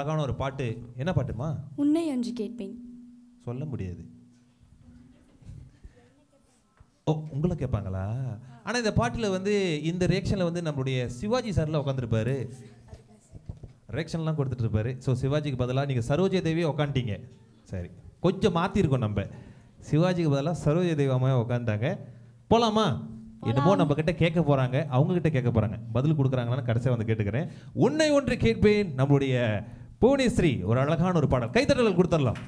அழகான ஒரு பாட்டு. என்ன பாட்டுமா? உன்னை அன்று கேட்பேன். சொல்ல முடியாது. ஓ, உங்களை கேட்பாங்களா? ஆனால் இந்த பாட்டில் வந்து இந்த ரியாக்ஷனில் வந்து நம்மளுடைய சிவாஜி சார்ல உட்காந்துருப்பாரு, ரியாக்ஷன்லாம் கொடுத்துட்டு இருப்பாரு. ஸோ சிவாஜிக்கு பதிலாக நீங்கள் சரோஜா தேவியே உட்காந்துட்டீங்க. சரி, கொஞ்சம் மாற்றிருக்கோம். நம்ம சிவாஜிக்கு பதிலாக சரோஜா தேவி அம்மாவே உட்காந்துட்டாங்க. போகலாமா? என்னமோ நம்ம கிட்ட கேட்க போகிறாங்க, அவங்க கிட்ட கேட்க போகிறாங்க. பதில் கொடுக்குறாங்களான்னு கடைசியாக வந்து கேட்டுக்கிறேன். உன்னை ஒன்று கேட்பேன், நம்மளுடைய புவனேஸ்வரி ஒரு அழகான ஒரு பாடல். கைத்தட்டல் கொடுத்துடலாம்.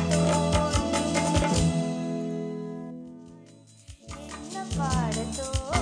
பாடத்தோ